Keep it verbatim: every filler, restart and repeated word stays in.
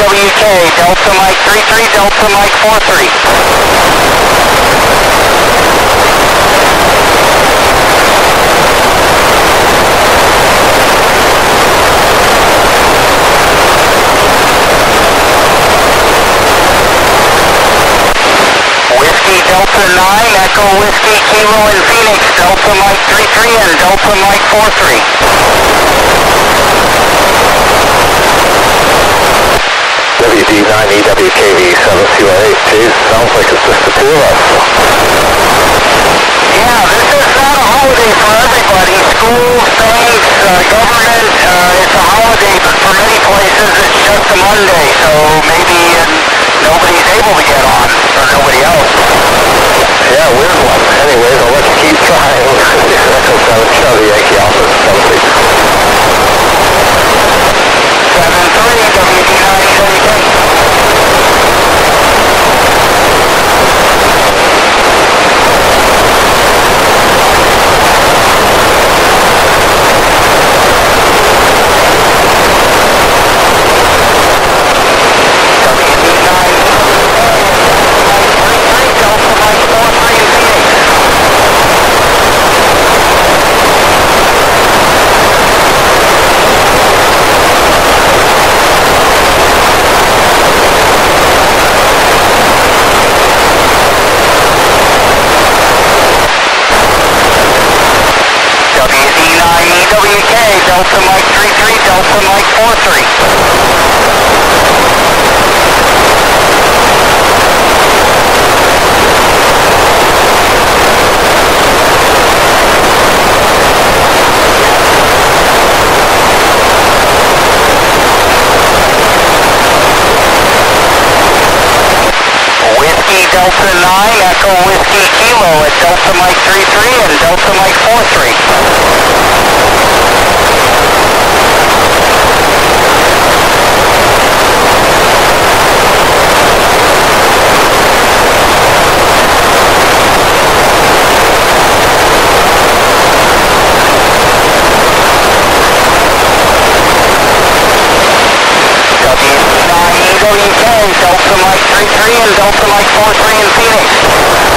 W K, Delta Mike three three, Delta Mike four three. Whiskey Delta nine, Echo Whiskey Kilo in Phoenix, Delta Mike three three and Delta Mike four three. W D nine E W K V seven two eight, geez, sounds like it's just the two of us. Yeah, this is not a holiday for everybody. Schools, banks, uh, government, uh, it's a holiday, but for many places it's just a Monday, so maybe uh, nobody's able to get on, or nobody else. Yeah, weird one. Anyways, I'll let you keep trying. Echo seven, Charlie Yankee Alpha, seven six. seven three, W D nine E W K. Delta Mike three three, Delta Mike four three. Whiskey Delta nine, Echo Whiskey Kilo at Delta Mike three three and Delta Mike four three. W nine E W K, Delta Mike three three and Delta Mike four three in Phoenix.